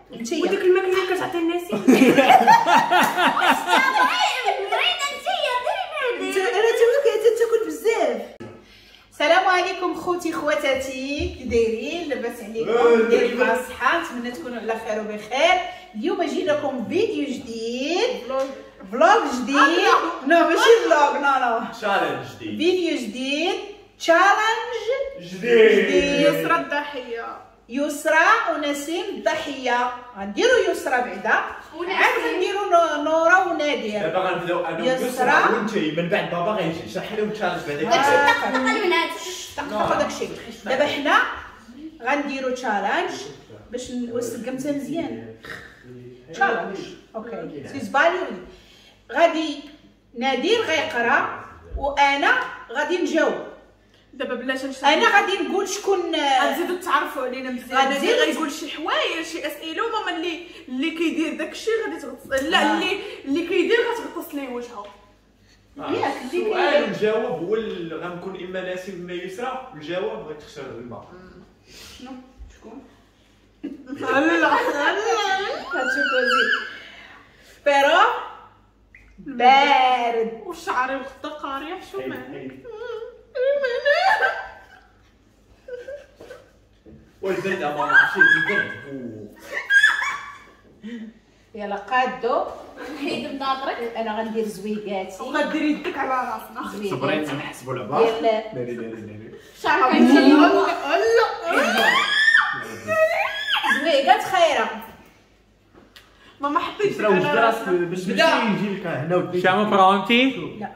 انت وديك الماكله اللي كتعطي الناس انا توك تاكل بزاف. السلام عليكم خوتي خواتاتي، كي دايرين؟ لاباس عليكم؟ دايرين مع الصحه؟ نتمنى تكونوا على خير وبخير. اليوم جينا لكم فيديو جديد، فلوغ جديد. نو ماشي فلوغ، نو تشالنج جديد، فيديو جديد، تشالنج جديد. يسرى الضحيه، يسرى ونسيم الضحيه. غنديروا يسرى بعدا، عاد غنديروا نورا ونادر. دابا غنبداو انا يسرى وانتي، من بعد بابا غيجي يشرح لهم التشالنج بعدا. داكشي داكشي. دابا حنا غنديروا تشالنج باش وسقمتها مزيان. تشالنج اوكي سيز بالي. غادي نادر غيقرا وانا غادي نجاوب. دابا بلاش انا غادي نقول شكون غنزيدو تعرفوا علينا مزيان. غتزيد غيقول شي حوايج شي اسئله، وماما اللي كيدير داكشي غادي تغطس. لا اللي كيدير غتغطس ليه وجهه. ياك السؤال والجواب هو اللي غنكون اما ناسي وما يسرى. الجواب غتخسر الماء. شنو شكون؟ لا غتشوفوا زين بيرو بارد وشعري وخدا قاريح. شو معنى والبرد ما عرفتش البرد. يلا قادو حيد بناظرك. انا غندير زويقاتي وغدير يدك على راسنا. صبرين نحسبوا العبار. يلا داري شعرك كيمشي زويقات خيره. ماما حطيت واش دراسك باش يجي لك هنا وديك. Siamo pronti? لا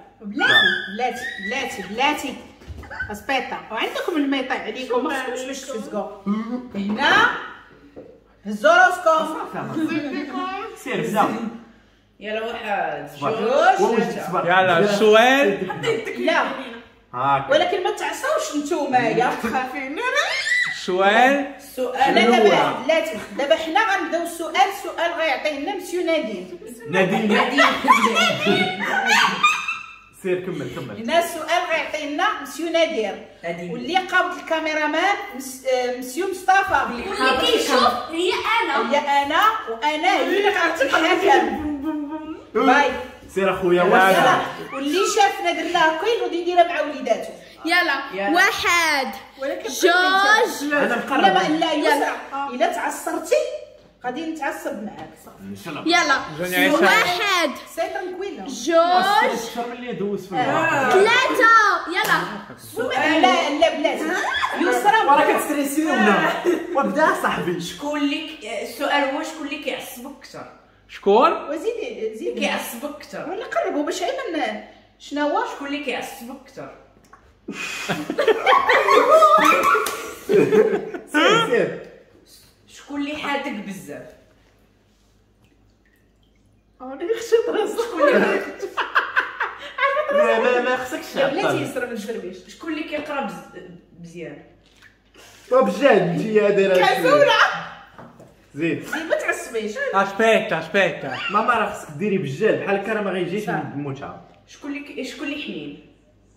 بلاتي اسبيطا. وعندكم الميطاي عليكم، ما خصكمش باش تفزقوا. هنا الزوروسكوب. سير بدا. يلا واحد صبر. جوج ثلاثة. يلا السؤال. لا هاكا ولكن ما تعصاوش نتوما يا خافين. السؤال السؤال. دابا حنا غنبداو السؤال غيعطيه لنا مسيو نادين. نادين. سير كمل. هنا السؤال غيعطيه لنا مسيو نادر، واللي قابض الكاميرامان مسيو مصطفى. اللي كيشوف هي انا وانا هي اللي غنعطيك الحكم. باي سير اخويا. يلا واللي شافنا درنا كاين ودي يديرها مع وليداتو. يلا واحد ولكن جوج. انا مقرب. لا يسرى الا تعصرتي غادي نتعصب معاك. ان شاء الله. يلا واحد سي ترانكويل. جوج شرب اللي يدوز في ثلاثة. يلا لا بلاتي يسرى راك كتستريسيونا. وبدا صاحبي. شكون اللي السؤال هو شكون اللي كيعصبك اكثر؟ شكون؟ وزيد كيعصبك اكثر. ولا قربوا باش عيما شنو هو شكون اللي كيعصبك اكثر؟ سير. شكون اللي حادق بزاف؟ ما خصكش بلاتي تعطل. يسرى ما تجربيش. شكون اللي كيقرا مزيان؟ بجد انت يا دايره. كسولة زيد. ما تعصبيش. Aspetta. ماما راه خصك ديري بجد بحال هكا راه ما غيجيش من المتعه. شكون اللي حنين؟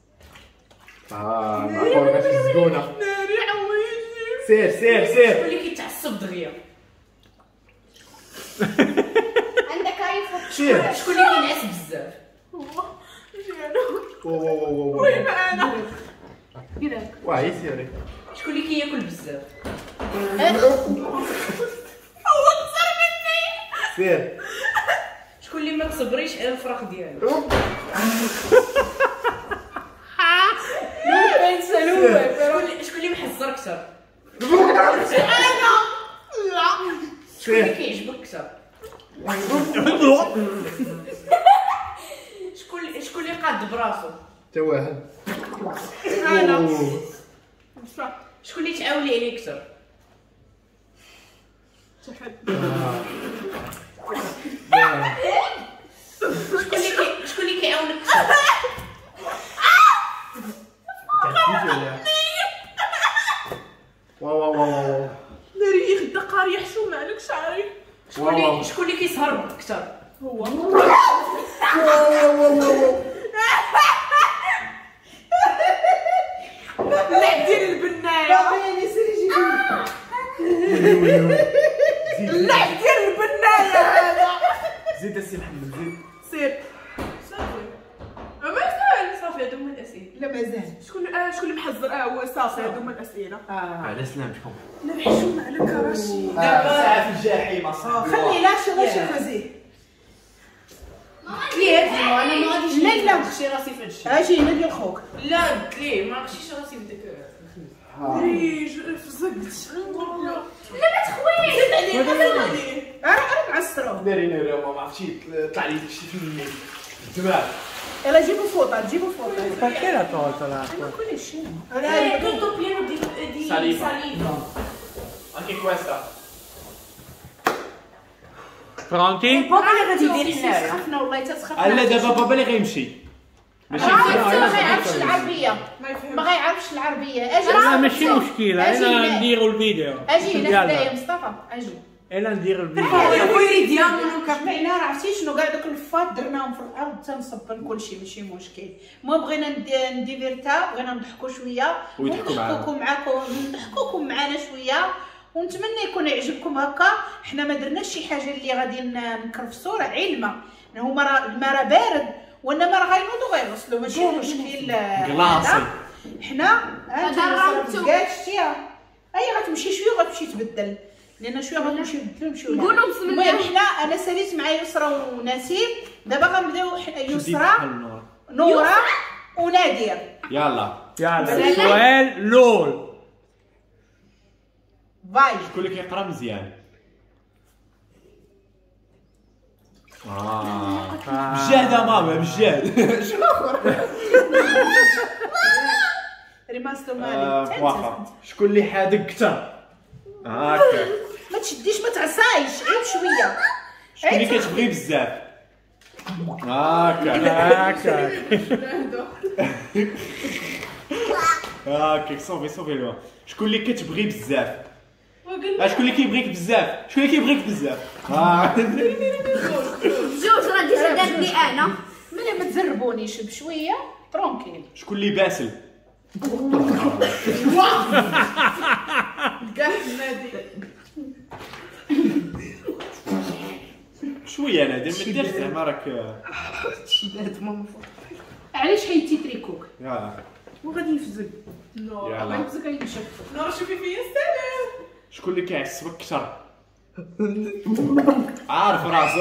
ما عرفتش الزقونه. ناري عويجي. سير. شكون اللي كيتعصب دغيا؟ عندك عيفة. سير. شكون اللي كينعس بزاف؟ ويما انا واعي سيري. شكون اللي كياكل بزاف؟ سير. شكون اللي ما تصبريش على الفراخ ديالو؟ شكون اللي محزر اكثر؟ شكون اللي كيعجبك اكثر؟ شكون اللي قاد براسو؟ تا واحد. انا شكون اللي تعاولي عليه اكثر؟ شكون اللي كيعاونك اكثر؟ واو. ناري يخدا قاريح. شو مالك شعري؟ شكون اللي كيسهر اكثر؟ هو لا دير البنايه. يا سيدي جيبي اللعب ديال البنايه هذا. زيد السي محمد زيد. سير صافي مازال صافي هادو هما الاسئله. لا مازال. شكون اللي محضر؟ هو صافي هادو هما الاسئله. على سلامتكم. لا حشومه على كراشي. ساعة في الجحيم اصاحبي. خلي لا شي فازي. ليه انا ما غاديش لا نخشي راسي في هادشي. اجي هنا ديال خوك. لا قلت ليه ما نخشيش راسي في داك ريج فزقت. لا ما تخويش. راه معصرو. ناري ما عرفتش طلع لي داكشي في الدماغ. يلا جيبوا فوطه جيبوا فوطه. Perché l'ha tolta l'acqua? كل شيء. tutto pieno di Saliva. saliva. Anche questa. Pronti? بابا اللي غادي يدير حنايا. سخفنا والله تسخفنا. لا دابا بابا اللي غيمشي. ماشي ما غيعرفش العربيه. ما غيعرفش العربيه. اجي لا ماشي مشكلة أنا نديرو الفيديو. اجي هنا حدايا يلا مصطفى اجي. أنا ندير الفيديو. هو يريد يعملوا جمعنا راه عرفتي شنو كاع دوك الفات درناهم في الارض تنصبن كلشي ماشي مشكل. المهم بغينا نديفيرتا بغينا نضحكوا شويه ونضحكوكم معنا شويه ونتمنى يكون يعجبكم هكا. حنا ما درناش شي حاجه اللي غادي نكرفسوا راه علما هما راه الماء راه بارد وانما راه غينوضوا غيغسلوا ماشي مشكل. كلاصي. حنا درمتو. شتيها هي غتمشي شويه وغتمشي تبدل لان شويه غنمشيو نبدلو نمشيو. نقولوا بسم الله. المهم حنا انا ساليت مع يسرا ونسيم دابا غنبداو يسرا النور. نورا ونادر. يلا. يلا سؤال لول. فاي شكون اللي كيقرا مزيان؟ بجهد ماما بجهد. ريماستر مالي واخا. شكون اللي حادق كثر؟ هكا. ما تشديش ما تعصايش غير شويه. شكون اللي كتبغي بزاف؟ هكا. هكا صوفي الماء. شكون اللي كتبغي بزاف؟ شكون اللي كيبغيك بزاف؟ شكون اللي كيبغيك بزاف؟ جوج راه ديجا دارتني انا. ملي ما تزربونيش بشويه ترونكيل. شكون اللي باسل؟ كاع النادي. شويه نادر ما ديرش زعما راك. علاش حيدتي تريكوك؟ يلا. وغادي يفزق. نو يلا. غيبزك غيمشي. نور شوفي فيا السلام. شكون اللي كيعصبك كثر؟ عارف راسو.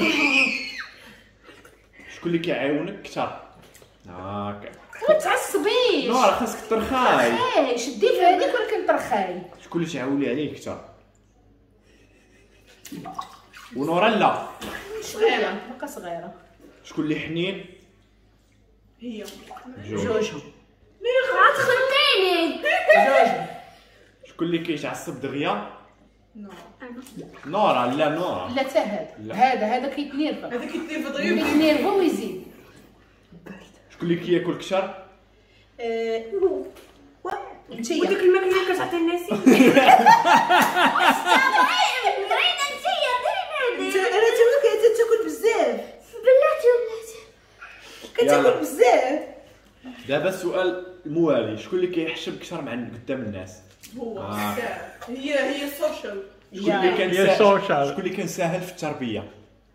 شكون اللي كيعاونك كثر؟ هكا. ما تعصبيش. نورا خاصك ترخاي. ترخاي شدي في هذيك ولكن ترخاي. شكون اللي تعاوني عليه كثر؟ ونورا لا. صغيره بقى صغيره. شكون اللي حنين؟ هي جوج. غتخليني. شكون اللي كيتعصب دغيا؟ نو نورا لا نورا. لا حتى هذا لا. هذا كيتنيرفا. هذاك كيدير في ضيوف. كيتنيرفا ويزيد. شكون اللي كياكل كثر؟ انتيا وديك الماكله اللي كتعطي الناس. انا توك تاكل بزاف. بلاتي ولاتي. يلا. كتاكل بزاف. دابا السؤال الموالي. شكون اللي كيحشم كثر مع قدام الناس؟ هو آه. هي السوشيال. شكون اللي كان يا سوشيال. شكون اللي كان ساهل في التربيه؟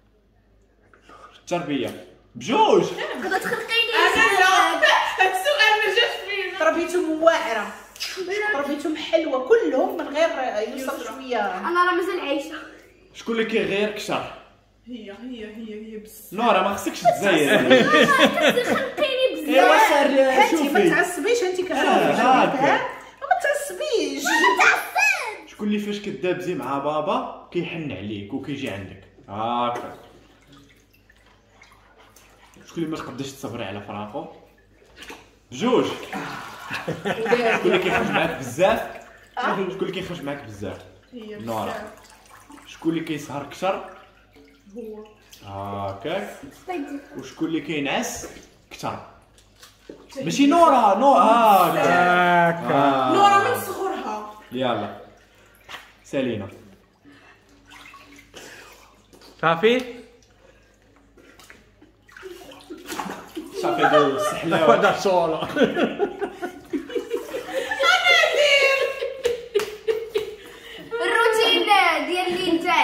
بجوج. تقدر تخلقيني. انا لا هاد السؤال ما جاش فينا. تربيتهم واعره تربيتهم حلوه كلهم من غير يوصل شويه. انا راه مازال عايشه. شكون اللي كيغير كثر؟ هي بس نورا ما خصكش تزايد. خلقيني بزاف. ايوا صار انتي ما شوفي. تعصبيش انتي كشوفي هاكا. ما تعصبيش. شكون اللي فاش كدابزي مع بابا كيحن عليك وكيجي عندك؟ هاكا. شكون اللي ما تقدرش تصبري على فراقو؟ بجوج. شكون اللي كيخرج معاك بزاف؟ شكون اللي كيخرج معاك بزاف؟ هي نورا. شكون اللي كيسهر كثر؟ هو هاكاك. وشكون اللي كينعس كثر؟ ماشي نورا هاكا. نورا من صغرها. يلا سالينا. صافي؟ صافي دو السحلاوه. Da solo. الروتين ديال اللي نتاع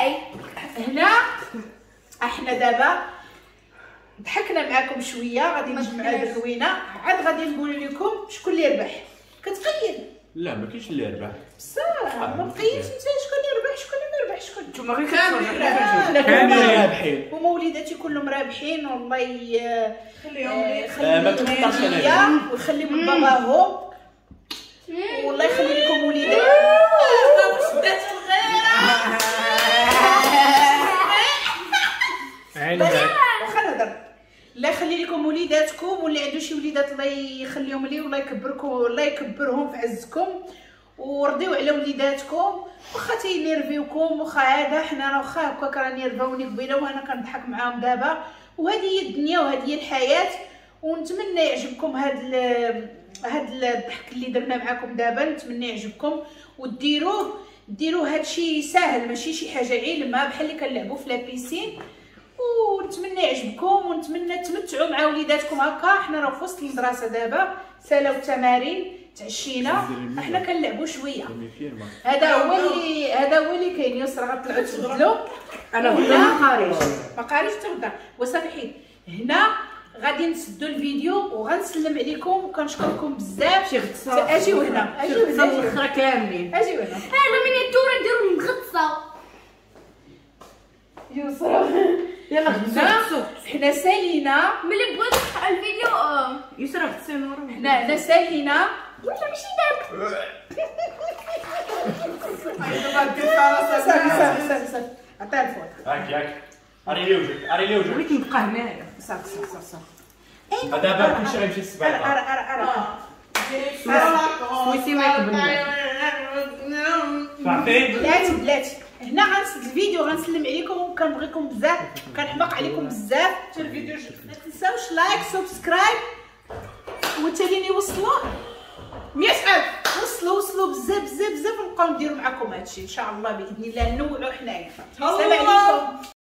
هنا احنا دابا ضحكنا معاكم شويه، غادي نجمعوا هاد الروينه، عاد غادي نقول لكم شكون اللي ربح. كتقيم؟ لا ما كاينش اللي ربح بصح ما تقيمش انت شكون اللي ربح شكون اللي ما ربح شكون. نتوما غير كاملين رابحين. هما وليداتي كلهم رابحين والله ما تقطعش انا ليا ويخلي من باباهم والله يخلي لكم وليدات. شدات الغيره عندك واخا نهضر. الله يخلي لكم وليداتكم، واللي عنده شي وليدات الله يخليهم ليه والله يكبركم والله يكبرهم في عزكم، ورضيو على وليداتكم واخا تينيرفيوكم. واخا هذا حنا واخا هكاك راه نيرفاوني قبيله وانا كنضحك معاهم دابا، وهذه هي الدنيا وهذه هي الحياه. ونتمنى يعجبكم هاد الضحك اللي درنا معكم دابا، نتمنى يعجبكم وديروه هادشي ساهل ماشي شي حاجه عيلمه بحال اللي كنلعبوا في لابيسين. ونتمنى يعجبكم ونتمنى تمتعوا مع وليداتكم هكا. حنا راه في وسط المدرسه دابا سالاو التمارين تعشينا، حنا كنلعبوا شويه. هذا هو اللي كاين. يسرا غطلعوا تبدلوا. انا ما قاريش تغدا وصافي. حيت هنا غادي نسدوا الفيديو وغنسلم عليكم وكنشكركم بزاف. اجيو هنا الاخرى كاملين اجيو هنا. هذا مينياتوره نديرو المغطسه. يسرا يلا هنا حنا سالينا ملي بغيت نقطع الفيديو يسرا غتسي نور. حنا سالينا ولا ماشي داك. صافي عطيها الفوط. ياك اري لي وجهك بغيت نبقى هنايا. صافي دابا كلشي غيمشي للسباق. سويسي ما يقبلنا. صافي بلاتي هنا غنسد الفيديو غنسلم عليكم وكنبغيكم بزاف كنحماق عليكم بزاف. حتى الفيديو ما تنساوش لايك سبسكرايب وتاليني وصلوا 100,000 وصلوا بزاف ونبقاو نديروا معكم هادشي ان شاء الله باذن الله. نولوا حنايا. السلام عليكم.